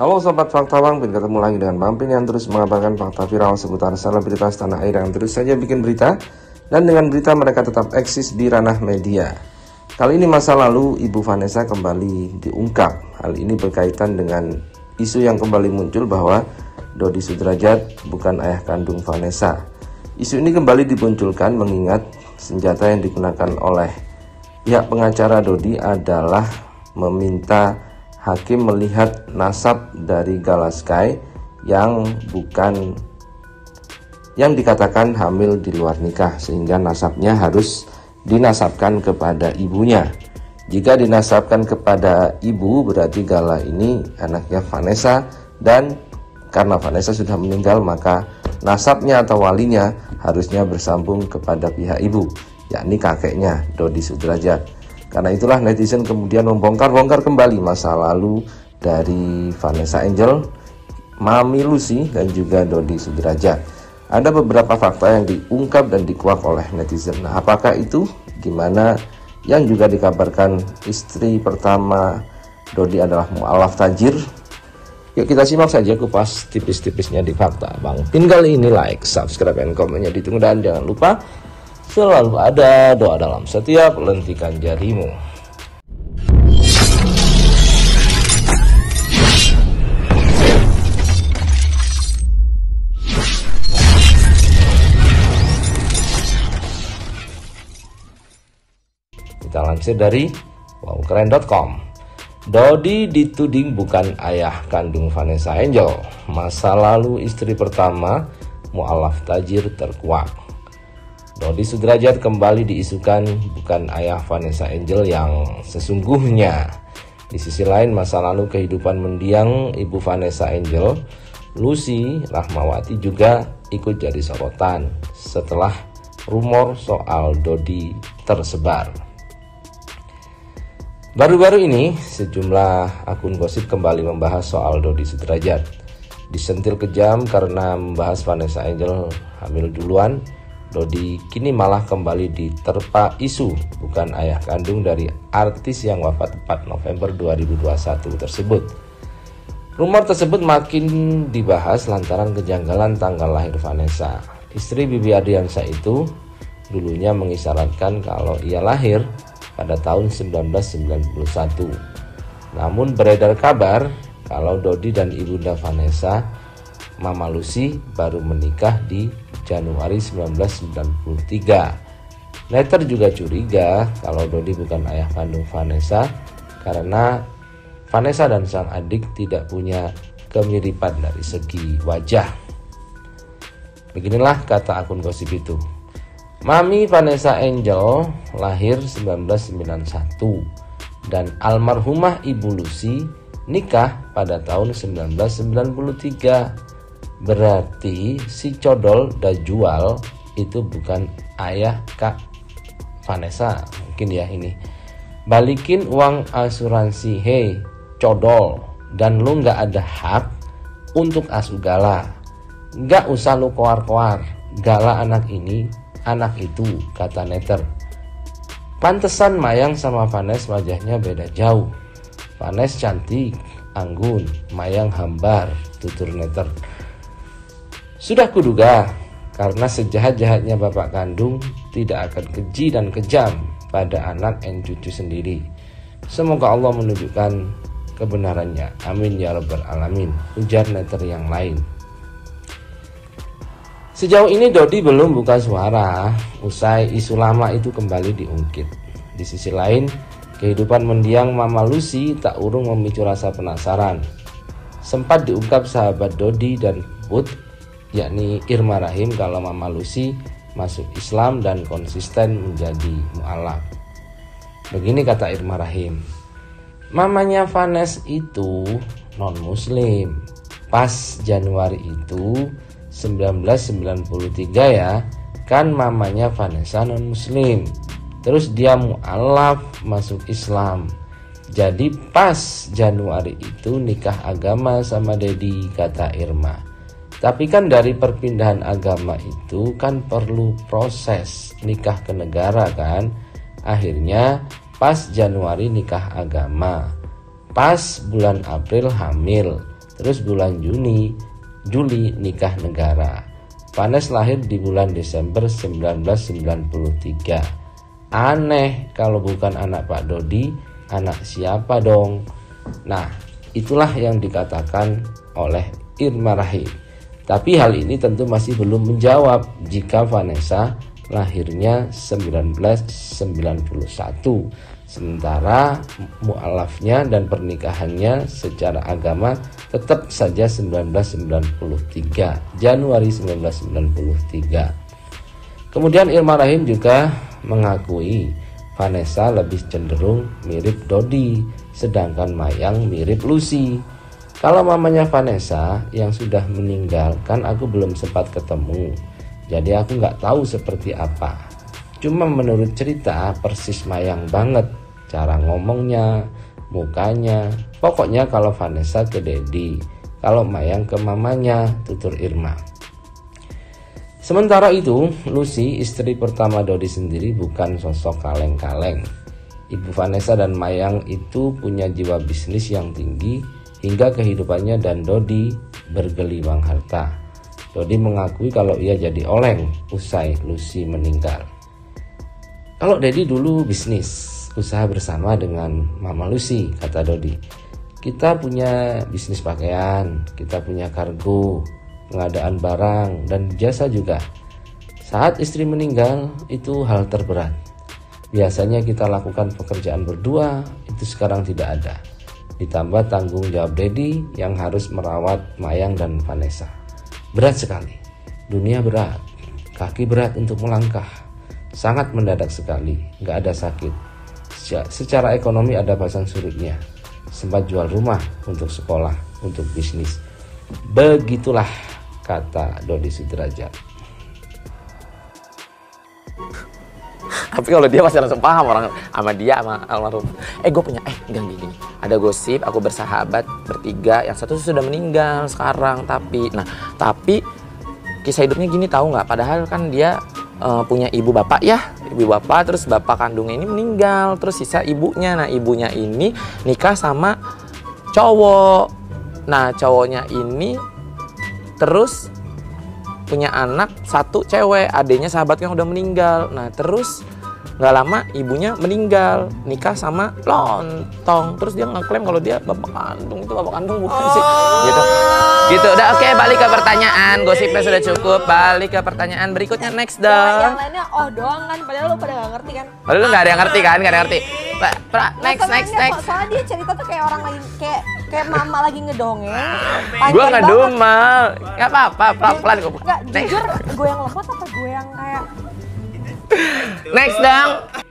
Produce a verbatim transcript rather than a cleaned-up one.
Halo Sobat Fakta Bang, ketemu lagi dengan Bang Pin yang terus mengabarkan fakta viral seputar selebritas tanah air yang terus saja bikin berita. Dan dengan berita mereka tetap eksis di ranah media. Kali ini masa lalu Ibu Vanessa kembali diungkap. Hal ini berkaitan dengan isu yang kembali muncul bahwa Dodi Sudrajat bukan ayah kandung Vanessa. Isu ini kembali dimunculkan mengingat senjata yang digunakan oleh pihak pengacara Dodi adalah meminta hakim melihat nasab dari Gala Sky yang bukan yang dikatakan hamil di luar nikah, sehingga nasabnya harus dinasabkan kepada ibunya. Jika dinasabkan kepada ibu, berarti Gala ini anaknya Vanessa, dan karena Vanessa sudah meninggal maka nasabnya atau walinya harusnya bersambung kepada pihak ibu, yakni kakeknya Dodi Sudrajat. Karena itulah netizen kemudian membongkar-bongkar kembali masa lalu dari Vanessa Angel, Mami Lucy, dan juga Dodi Sudrajat. Ada beberapa fakta yang diungkap dan dikuak oleh netizen. Nah, apakah itu? Gimana? Yang juga dikabarkan istri pertama Dodi adalah mu'alaf tajir. Yuk kita simak saja kupas tipis-tipisnya di Fakta Bang Pin kali ini. Like, subscribe, dan komennya ditunggu, dan jangan lupa selalu ada doa dalam setiap lentikan jarimu. Kita lansir dari wow keren dot com. Dodi dituding bukan ayah kandung Vanessa Angel. Masa lalu istri pertama mu'alaf tajir terkuak. Dodi Sudrajat kembali diisukan bukan ayah Vanessa Angel yang sesungguhnya. Di sisi lain, masa lalu kehidupan mendiang ibu Vanessa Angel, Lucy Rahmawati, juga ikut jadi sorotan setelah rumor soal Dodi tersebar. Baru-baru ini, sejumlah akun gosip kembali membahas soal Dodi Sudrajat. Disentil kejam karena membahas Vanessa Angel hamil duluan, Dodi kini malah kembali diterpa isu bukan ayah kandung dari artis yang wafat empat November dua ribu dua puluh satu tersebut. Rumor tersebut makin dibahas lantaran kejanggalan tanggal lahir Vanessa. Istri Bibi Ardiansyah itu dulunya mengisyaratkan kalau ia lahir pada tahun seribu sembilan ratus sembilan puluh satu. Namun beredar kabar kalau Dodi dan ibunda Vanessa, Mama Lucy, baru menikah di Januari seribu sembilan ratus sembilan puluh tiga. Netter juga curiga kalau Dodi bukan ayah kandung Vanessa karena Vanessa dan sang adik tidak punya kemiripan dari segi wajah. Beginilah kata akun gosip itu. Mami Vanessa Angel lahir seribu sembilan ratus sembilan puluh satu dan almarhumah Ibu Lucy nikah pada tahun seribu sembilan ratus sembilan puluh tiga. Berarti si Codol Dajual itu bukan ayah Kak Vanessa. Mungkin ya ini. Balikin uang asuransi, hei Codol. Dan lu gak ada hak untuk asuh Gala. Gak usah lu koar-koar. Gala anak ini, anak itu, kata Netter. Pantesan Mayang sama Vanessa wajahnya beda jauh. Vanessa cantik, anggun, Mayang hambar, tutur Netter. Sudah kuduga, karena sejahat-jahatnya bapak kandung tidak akan keji dan kejam pada anak dan cucu sendiri. Semoga Allah menunjukkan kebenarannya. Amin ya rabbal alamin, ujar Netter yang lain. Sejauh ini Dodi belum buka suara usai isu lama itu kembali diungkit. Di sisi lain, kehidupan mendiang Mama Lucy tak urung memicu rasa penasaran. Sempat diungkap sahabat Dodi dan Put, yakni Irma Rahim, kalau Mama Lucy masuk Islam dan konsisten menjadi mu'alaf. Begini kata Irma Rahim, mamanya Vanessa itu non muslim. Pas Januari itu seribu sembilan ratus sembilan puluh tiga ya, kan mamanya Vanessa non muslim. Terus dia mu'alaf masuk Islam. Jadi pas Januari itu nikah agama sama Dedi, kata Irma. Tapi kan dari perpindahan agama itu kan perlu proses nikah ke negara kan. Akhirnya pas Januari nikah agama, pas bulan April hamil, Terus bulan Juni, Juli nikah negara. Vanes lahir di bulan Desember seribu sembilan ratus sembilan puluh tiga. Aneh kalau bukan anak Pak Dodi, anak siapa dong? Nah, itulah yang dikatakan oleh Irma Rahim. Tapi hal ini tentu masih belum menjawab jika Vanessa lahirnya seribu sembilan ratus sembilan puluh satu. Sementara mu'alafnya dan pernikahannya secara agama tetap saja seribu sembilan ratus sembilan puluh tiga, Januari seribu sembilan ratus sembilan puluh tiga. Kemudian Irma Rahim juga mengakui Vanessa lebih cenderung mirip Dodi, sedangkan Mayang mirip Lucy. Kalau mamanya Vanessa yang sudah meninggal kan aku belum sempat ketemu, jadi aku nggak tahu seperti apa. Cuma menurut cerita persis Mayang banget, cara ngomongnya, mukanya. Pokoknya kalau Vanessa ke Dedi, kalau Mayang ke mamanya, tutur Irma. Sementara itu, Lucy, istri pertama Dodi sendiri bukan sosok kaleng-kaleng. Ibu Vanessa dan Mayang itu punya jiwa bisnis yang tinggi hingga kehidupannya dan Dodi bergelimang harta. Dodi mengakui kalau ia jadi oleng usai Lucy meninggal. Kalau Dedi dulu bisnis, usaha bersama dengan Mama Lucy, kata Dodi. Kita punya bisnis pakaian, kita punya kargo, pengadaan barang, dan jasa juga. Saat istri meninggal, itu hal terberat. Biasanya kita lakukan pekerjaan berdua, itu sekarang tidak ada. Ditambah tanggung jawab Dedi yang harus merawat Mayang dan Vanessa. Berat sekali, dunia berat, kaki berat untuk melangkah. Sangat mendadak sekali, gak ada sakit. Secara ekonomi ada pasang surutnya. Sempat jual rumah untuk sekolah, untuk bisnis. Begitulah kata Dodi Sudrajat. Tapi kalau dia pasti langsung paham orang sama dia sama almarhum. Eh gue punya eh enggak gini. Ada gosip aku bersahabat bertiga, yang satu sudah meninggal sekarang tapi nah tapi kisah hidupnya gini tahu nggak? Padahal kan dia uh, punya ibu bapak ya, ibu bapak terus bapak kandungnya ini meninggal, terus sisa ibunya. Nah ibunya ini nikah sama cowok. Nah cowoknya ini terus punya anak satu cewek, adiknya sahabatnya udah meninggal. Nah terus nggak lama ibunya meninggal, nikah sama lontong. Terus dia ngeklaim kalau dia bapak kandung, itu bapak kandung bukan oh. sih gitu gitu udah. Oke okay, balik ke pertanyaan, gosipnya sudah cukup, balik ke pertanyaan berikutnya. Next dong. Yang lainnya oh doang kan, padahal lu pada nggak ngerti kan. Padahal lu nggak ada yang ngerti kan, nggak ada yang ngerti. Pra, pra, next next next. Soalnya dia cerita tuh kayak orang lagi kayak kayak mama lagi ngedongeng. Gue nggak dumal, nggak apa-apa, pelan-pelan gue. Nggak jujur, gue yang lemot apa gue yang kayak next dong.